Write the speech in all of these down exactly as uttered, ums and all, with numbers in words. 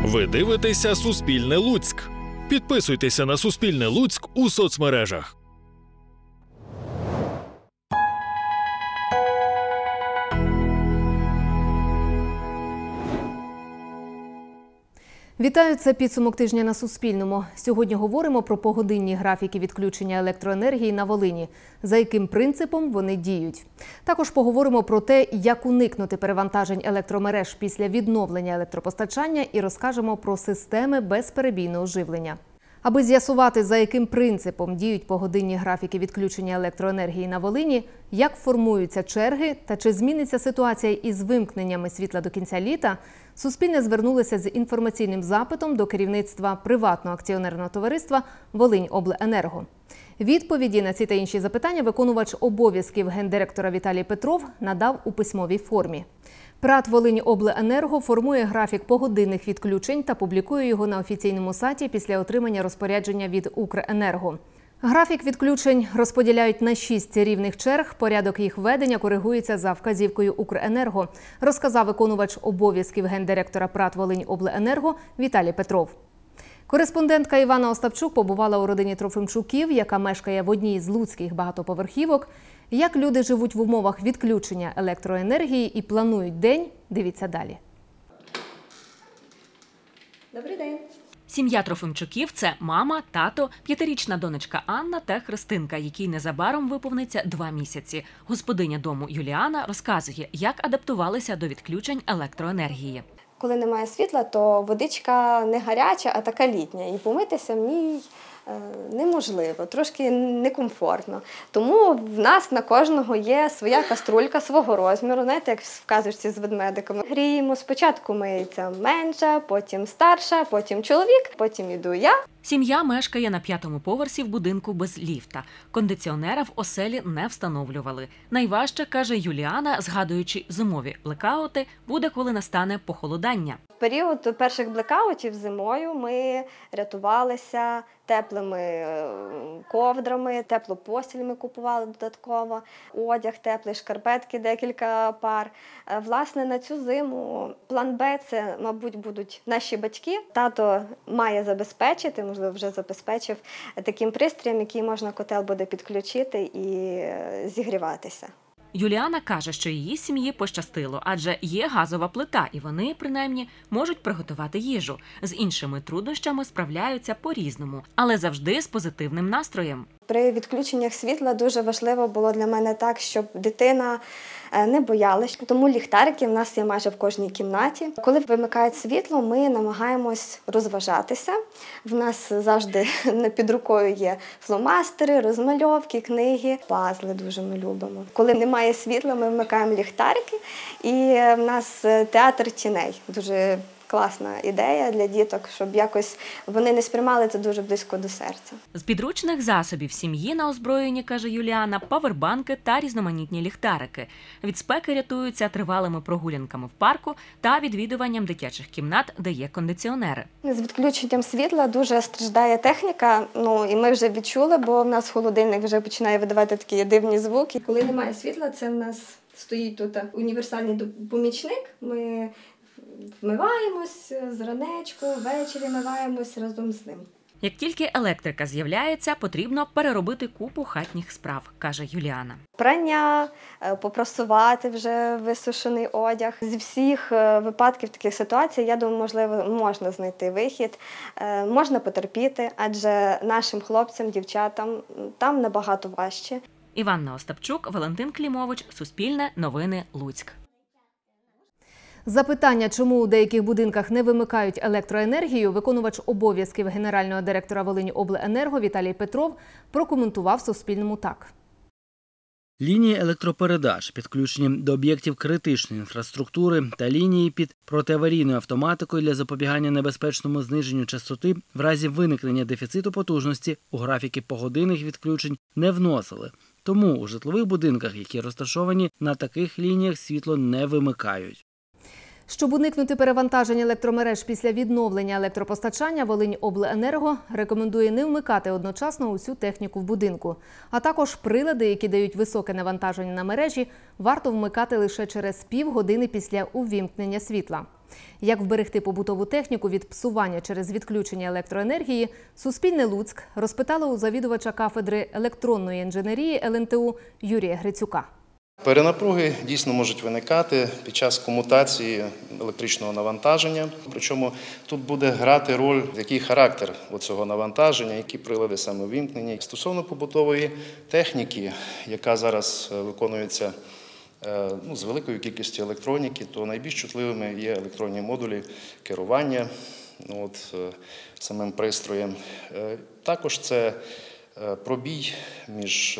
Ви дивитеся «Суспільне Луцьк». Підписуйтеся на «Суспільне Луцьк» у соцмережах. Вітаю, це підсумок тижня на Суспільному. Сьогодні говоримо про погодинні графіки відключення електроенергії на Волині, за яким принципом вони діють. Також поговоримо про те, як уникнути перевантажень електромереж після відновлення електропостачання і розкажемо про системи безперебійного живлення. Аби з'ясувати, за яким принципом діють погодинні графіки відключення електроенергії на Волині, як формуються черги та чи зміниться ситуація із вимкненнями світла до кінця літа, Суспільне звернулося з інформаційним запитом до керівництва приватного акціонерного товариства «Волиньобленерго». Відповіді на ці та інші запитання виконувач обов'язків гендиректора Віталій Петров надав у письмовій формі. ПрАТ «Волиньобленерго» формує графік погодинних відключень та публікує його на офіційному сайті після отримання розпорядження від «Укренерго». Графік відключень розподіляють на шість рівних черг, порядок їх ведення коригується за вказівкою «Укренерго», розказав виконувач обов'язків гендиректора ПрАТ «Волиньобленерго» Віталій Петров. Кореспондентка Івана Остапчук побувала у родині Трофимчуків, яка мешкає в одній з луцьких багатоповерхівок. Як люди живуть в умовах відключення електроенергії і планують день, дивіться далі. Добрий день. Сім'я Трофимчуків – це мама, тато, п'ятирічна донечка Анна та Христинка, якій незабаром виповниться два місяці. Господиня дому Юліана розказує, як адаптувалися до відключень електроенергії. Коли немає світла, то водичка не гаряча, а така літня. І помитися в ній неможливо, трошки некомфортно. Тому в нас на кожного є своя каструлька свого розміру, знаєте, як в казочці з ведмедиками. Гріємо, спочатку миється менша, потім старша, потім чоловік, потім іду я. Сім'я мешкає на п'ятому поверсі в будинку без ліфта. Кондиціонера в оселі не встановлювали. Найважче, каже Юліана, згадуючи зимові блекаути, буде, коли настане похолодання. В період перших блекаутів зимою ми рятувалися теплими ковдрами, теплу постіль ми купували додатково, одяг теплий, шкарпетки, декілька пар. Власне, на цю зиму план Б – це, мабуть, будуть наші батьки. Тато має забезпечити, можливо, вже забезпечив таким пристроєм, який можна котел буде підключити і зігріватися. Юліана каже, що її сім'ї пощастило, адже є газова плита, і вони, принаймні, можуть приготувати їжу. З іншими труднощами справляються по-різному, але завжди з позитивним настроєм. При відключеннях світла дуже важливо було для мене так, щоб дитина не боялась. Тому ліхтарики в нас є майже в кожній кімнаті. Коли вимикають світло, ми намагаємось розважатися. В нас завжди під рукою є фломастери, розмальовки, книги, пазли дуже ми любимо. Коли немає світла, ми вмикаємо ліхтарики, і в нас театр тіней. Дуже класна ідея для діток, щоб якось вони не сприймали це дуже близько до серця. З підручних засобів сім'ї на озброєнні, каже Юліана, павербанки та різноманітні ліхтарики. Від спеки рятуються тривалими прогулянками в парку та відвідуванням дитячих кімнат, де є кондиціонери. З відключенням світла дуже страждає техніка, ну і ми вже відчули, бо в нас холодильник вже починає видавати такі дивні звуки. Коли немає світла, це в нас стоїть тут універсальний помічник. Ми вмиваємось зранечку, ввечері миваємось разом з ним. Як тільки електрика з'являється, потрібно переробити купу хатніх справ, каже Юліана. Прання, попрасувати вже висушений одяг. Зі всіх випадків таких ситуацій, я думаю, можливо, можна знайти вихід, можна потерпіти, адже нашим хлопцям, дівчатам там набагато важче. Іванна Остапчук, Валентин Клімович, Суспільне, Новини, Луцьк. Запитання, чому у деяких будинках не вимикають електроенергію, виконувач обов'язків генерального директора Волиньобленерго Віталій Петров прокоментував Суспільному так. Лінії електропередач, підключені до об'єктів критичної інфраструктури та лінії під протиаварійною автоматикою для запобігання небезпечному зниженню частоти в разі виникнення дефіциту потужності у графіки погодинних відключень не вносили. Тому у житлових будинках, які розташовані на таких лініях, світло не вимикають. Щоб уникнути перевантажень електромереж після відновлення електропостачання, Волиньобленерго рекомендує не вмикати одночасно усю техніку в будинку. А також прилади, які дають високе навантаження на мережі, варто вмикати лише через півгодини після увімкнення світла. Як вберегти побутову техніку від псування через відключення електроенергії, Суспільне Луцьк розпитало у завідувача кафедри електронної інженерії ел ен те у Юрія Грицюка. Перенапруги дійсно можуть виникати під час комутації електричного навантаження. Причому тут буде грати роль, який характер цього навантаження, які прилади саме ввімкнені. Стосовно побутової техніки, яка зараз виконується ну, з великою кількістю електроніки, то найбільш чутливими є електронні модулі керування ну, от, самим пристроєм. Також це пробій між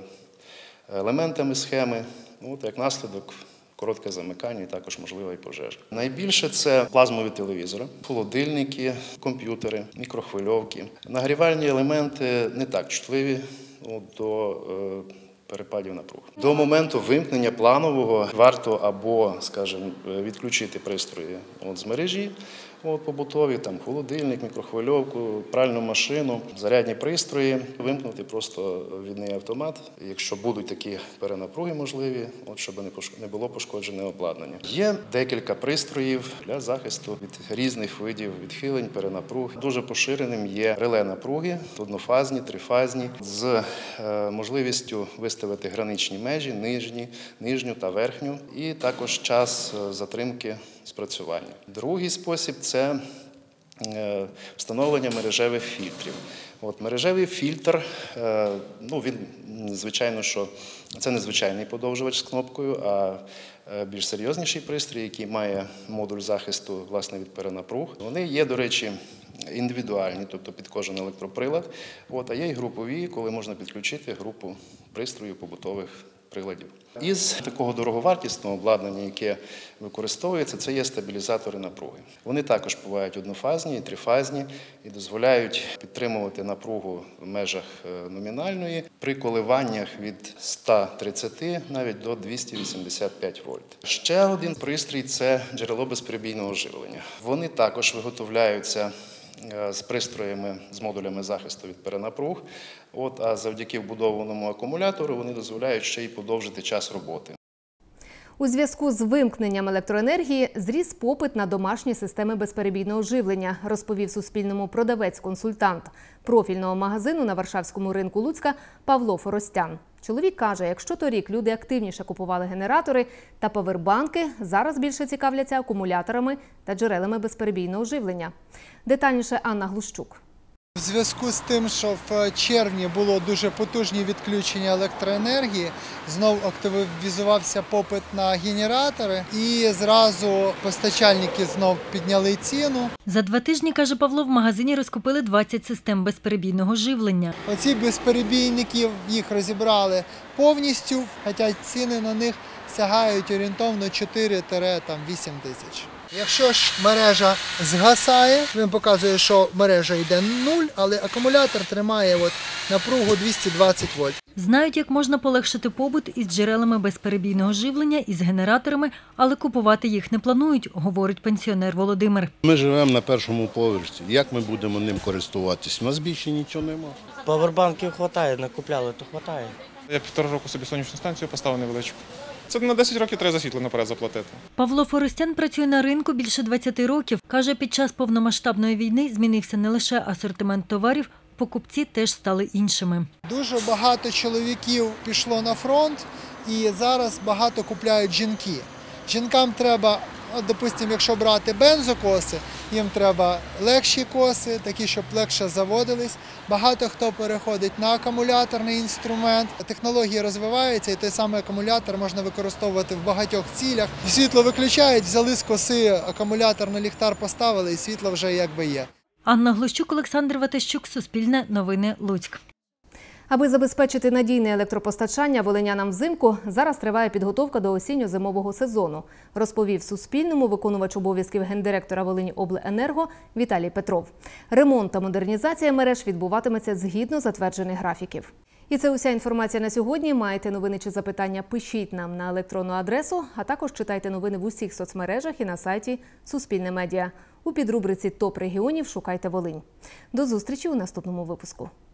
елементами схеми, от, як наслідок коротке замикання і також можлива і пожежа. Найбільше це плазмові телевізори, холодильники, комп'ютери, мікрохвильовки. Нагрівальні елементи не так чутливі от, до е, перепадів напруг. До моменту вимкнення планового варто або, скажімо, відключити пристрої от, з мережі, от, побутові, там, холодильник, мікрохвильовку, пральну машину, зарядні пристрої, вимкнути просто відний автомат, якщо будуть такі перенапруги можливі, от, щоб не було пошкоджене обладнання. Є декілька пристроїв для захисту від різних видів відхилень, перенапруг. Дуже поширеним є реле напруги, однофазні, трифазні, з е, можливістю виставити граничні межі, нижні, нижню та верхню, і також час затримки спрацювання. Другий спосіб – це встановлення мережевих фільтрів. От, мережевий фільтр, ну, він, звичайно, що це не звичайний подовжувач з кнопкою, а більш серйозніший пристрій, який має модуль захисту власне, від перенапруг. Вони є, до речі, індивідуальні, тобто під кожен електроприлад, от, а є і групові, коли можна підключити групу пристроїв побутових приладів. Із такого дороговартісного обладнання, яке використовується, це є стабілізатори напруги. Вони також бувають однофазні і трифазні і дозволяють підтримувати напругу в межах номінальної при коливаннях від ста тридцяти навіть до двохсот вісімдесят п'ять вольт. Ще один пристрій – це джерело безперебійного живлення. Вони також виготовляються з пристроями, з модулями захисту від перенапруг, от, а завдяки вбудованому акумулятору вони дозволяють ще й подовжити час роботи. У зв'язку з вимкненням електроенергії зріс попит на домашні системи безперебійного живлення, розповів Суспільному продавець-консультант профільного магазину на Варшавському ринку Луцька Павло Форостян. Чоловік каже, якщо торік люди активніше купували генератори та павербанки, зараз більше цікавляться акумуляторами та джерелами безперебійного живлення. Детальніше Анна Глущук. В зв'язку з тим, що в червні було дуже потужні відключення електроенергії, знов активізувався попит на генератори і зразу постачальники знов підняли ціну. За два тижні, каже Павло, в магазині розкупили двадцять систем безперебійного живлення. Оці безперебійників їх розібрали повністю, хоча ціни на них сягають орієнтовно чотири-вісім тисяч. Якщо ж мережа згасає, він показує, що мережа йде нуль, але акумулятор тримає от напругу двісті двадцять вольт. Знають, як можна полегшити побут із джерелами безперебійного живлення, із генераторами, але купувати їх не планують, говорить пенсіонер Володимир. Ми живемо на першому поверсі. Як ми будемо ним користуватись? У нас більше нічого немає. Павербанків вистачає, накупляли, то вистачає. Я півтора року собі сонячну станцію поставив невеличку. Це на десять років треба за світло наперед заплатити. Павло Форостян працює на ринку більше двадцяти років. Каже, під час повномасштабної війни змінився не лише асортимент товарів, покупці теж стали іншими. Дуже багато чоловіків пішло на фронт і зараз багато купляють жінки. Жінкам треба, допустимо, якщо брати бензокоси, їм треба легші коси, такі, щоб легше заводились. Багато хто переходить на акумуляторний інструмент. Технології розвиваються, і той самий акумулятор можна використовувати в багатьох цілях. Світло виключають, взяли з коси акумулятор на ліхтар, поставили, і світло вже якби є. Анна Глущук, Олександр Ватащук, Суспільне новини, Луцьк. Аби забезпечити надійне електропостачання волинянам взимку, зараз триває підготовка до осінньо-зимового сезону, розповів Суспільному виконувач обов'язків гендиректора Волиньобленерго Віталій Петров. Ремонт та модернізація мереж відбуватиметься згідно затверджених графіків. І це уся інформація на сьогодні. Маєте новини чи запитання, пишіть нам на електронну адресу, а також читайте новини в усіх соцмережах і на сайті Суспільне Медіа. У підрубриці «Топ регіонів» шукайте Волинь. До зустрічі у наступному випуску.